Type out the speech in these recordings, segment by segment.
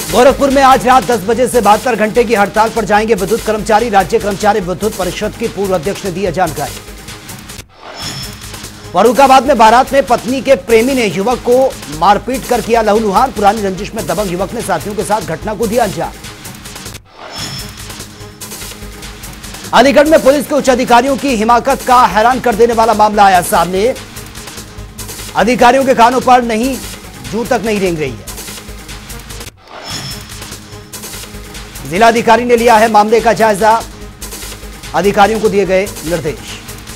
गोरखपुर में आज रात 10 बजे से 72 घंटे की हड़ताल पर जाएंगे विद्युत कर्मचारी। राज्य कर्मचारी विद्युत परिषद के पूर्व अध्यक्ष ने दी जानकारी। फर्रुखाबाद में बारात में पत्नी के प्रेमी ने युवक को मारपीट कर किया लहूलुहान। पुरानी रंजिश में दबंग युवक ने साथियों के साथ घटना को दिया अंजाम। अलीगढ़ में पुलिस के उच्च अधिकारियों की हिमाकत का हैरान कर देने वाला मामला आया सामने। अधिकारियों के कानों पर नहीं जू तक नहीं रेंग रही है। जिलाधिकारी ने लिया है मामले का जायजा। अधिकारियों को दिए गए निर्देश।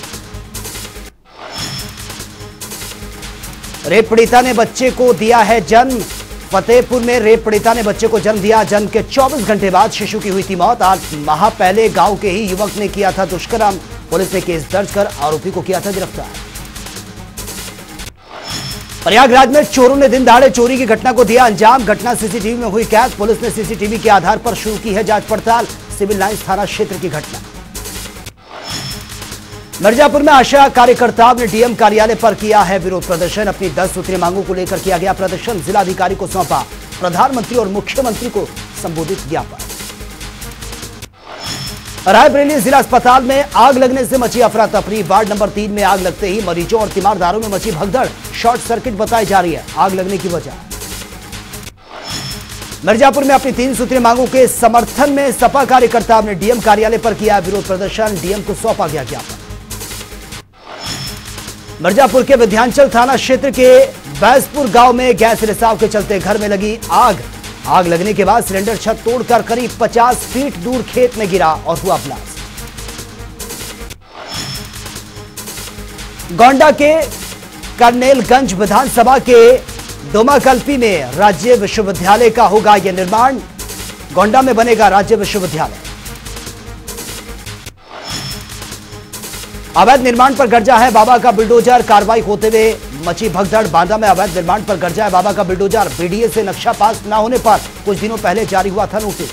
रेप पीड़िता ने बच्चे को दिया है जन्म। फतेहपुर में रेप पीड़िता ने बच्चे को जन्म दिया। जन्म के 24 घंटे बाद शिशु की हुई थी मौत। 8 माह पहले गांव के ही युवक ने किया था दुष्कर्म। पुलिस ने केस दर्ज कर आरोपी को किया था गिरफ्तार। प्रयागराज में चोरों ने दिन दहाड़े चोरी की घटना को दिया अंजाम। घटना सीसीटीवी में हुई कैद। पुलिस ने सीसीटीवी के आधार पर शुरू की है जांच पड़ताल। सिविल लाइंस थाना क्षेत्र की घटना। मिर्जापुर में आशा कार्यकर्ताओं ने डीएम कार्यालय पर किया है विरोध प्रदर्शन। अपनी 10 सूत्रीय मांगों को लेकर किया गया प्रदर्शन। जिलाधिकारी को सौंपा प्रधानमंत्री और मुख्यमंत्री को संबोधित ज्ञापन। रायबरेली जिला अस्पताल में आग लगने से मची अफरा तफरी। वार्ड नंबर 3 में आग लगते ही मरीजों और तीमारदारों में मची भगदड़। शॉर्ट सर्किट बताई जा रही है आग लगने की वजह। मिर्जापुर में अपनी 3 सूत्रीय मांगों के समर्थन में सपा कार्यकर्ताओं ने डीएम कार्यालय पर किया विरोध प्रदर्शन। डीएम को सौंपा गया ज्ञापन। मिर्जापुर के विध्यांचल थाना क्षेत्र के बैसपुर गांव में गैस रिसाव के चलते घर में लगी आग। आग लगने के बाद सिलेंडर छत तोड़कर करीब 50 फीट दूर खेत में गिरा और हुआ ब्लास्ट। गोंडा के कर्नेलगंज विधानसभा के डोमाकल्पी में राज्य विश्वविद्यालय का होगा यह निर्माण। गोंडा में बनेगा राज्य विश्वविद्यालय। अवैध निर्माण पर गरजा है बाबा का बुलडोजर। कार्रवाई होते हुए मची भगदड़। बांदा में अवैध निर्माण पर गरजा है बाबा का बुलडोजर। बीडीए से नक्शा पास न होने पर कुछ दिनों पहले जारी हुआ था नोटिस।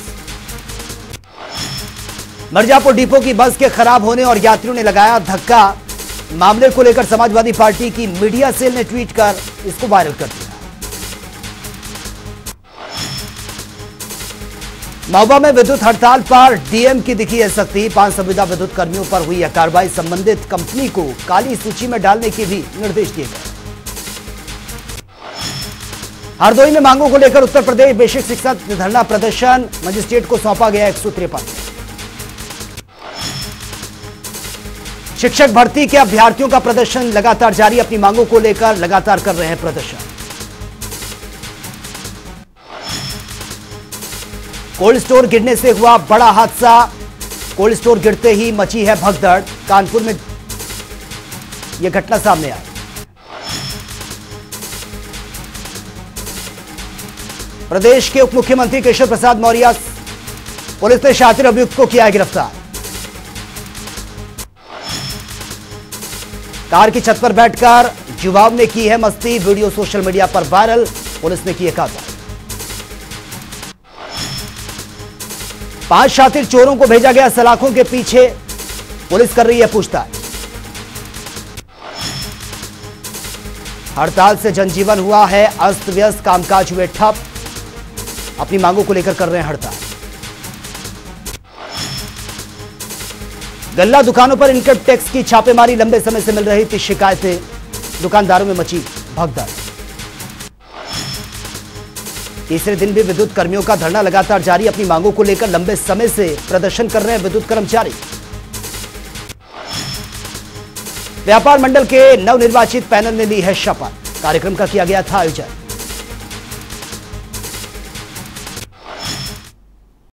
मिर्जापुर डिपो की बस के खराब होने और यात्रियों ने लगाया धक्का। मामले को लेकर समाजवादी पार्टी की मीडिया सेल ने ट्वीट कर इसको वायरल कर दिया। महोबा में विद्युत हड़ताल पर डीएम की दिखी है सख्ती। 5 संविदा विद्युत कर्मियों पर हुई है कार्रवाई। संबंधित कंपनी को काली सूची में डालने के भी निर्देश दिए गए। हरदोई में मांगों को लेकर उत्तर प्रदेश बेसिक शिक्षा धरना प्रदर्शन। मजिस्ट्रेट को सौंपा गया 103 पत्र। शिक्षक भर्ती के अभ्यर्थियों का प्रदर्शन लगातार जारी। अपनी मांगों को लेकर लगातार कर रहे हैं प्रदर्शन। कोल्ड स्टोर गिरने से हुआ बड़ा हादसा। कोल्ड स्टोर गिरते ही मची है भगदड़। कानपुर में यह घटना सामने आई। प्रदेश के उप मुख्यमंत्री केशव प्रसाद मौर्य पुलिस ने शातिर अभियुक्त को किया है गिरफ्तार। कार की छत पर बैठकर युवाओं ने की है मस्ती। वीडियो सोशल मीडिया पर वायरल। पुलिस ने की है कार्रवाई। 5 शातिर चोरों को भेजा गया सलाखों के पीछे। पुलिस कर रही है पूछताछ। हड़ताल से जनजीवन हुआ है अस्त व्यस्त। कामकाज हुए ठप। अपनी मांगों को लेकर कर रहे हैं हड़ताल। गल्ला दुकानों पर इनकम टैक्स की छापेमारी। लंबे समय से मिल रही थी शिकायतें। दुकानदारों में मची भगदड़। तीसरे दिन भी विद्युत कर्मियों का धरना लगातार जारी। अपनी मांगों को लेकर लंबे समय से प्रदर्शन कर रहे हैं विद्युत कर्मचारी। व्यापार मंडल के नवनिर्वाचित पैनल ने ली है शपथ। कार्यक्रम का किया गया था आयोजन।